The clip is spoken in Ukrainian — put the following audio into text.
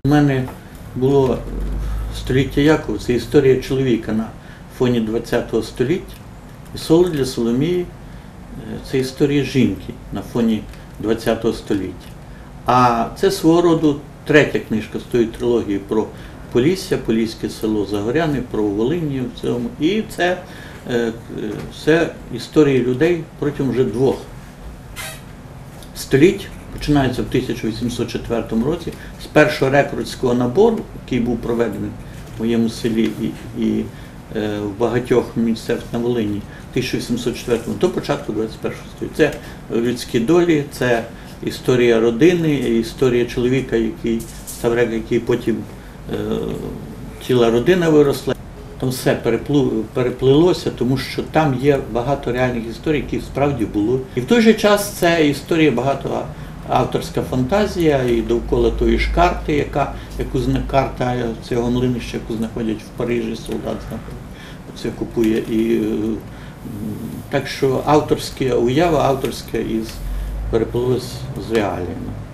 У мене було століття Якова, це історія чоловіка на фоні ХХ століття. І «Соло для Соломії» – це історія жінки на фоні ХХ століття. А це свого роду третя книжка з тої трилогії про Полісся, Поліське село Загоряне, про Волині в цьому. І це все історії людей протягом вже 2 століть. Починається в 1804 році з першого рекрутського набору, який був проведений в моєму селі і в багатьох місцевостях на Волині, в 1804 до початку 21 століття. Це людські долі, це історія родини, історія чоловіка, який став рекрутом, який потім ціла родина виросла. Там все переплилося, тому що там є багато реальних історій, які справді були. І в той же час це історія багато авторська фантазія і довкола тої ж карти, карта цього млинища, яку знаходять в Парижі, солдат це купує. І так що авторська уява, авторська переплилась з реаліями.